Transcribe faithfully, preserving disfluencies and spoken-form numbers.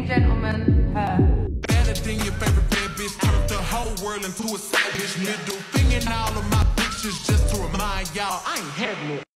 gentlemen, her. Better than your favorite bad bitch. Turn the whole world into a savage. Middle finger in all of my pictures just to remind y'all I ain't having it.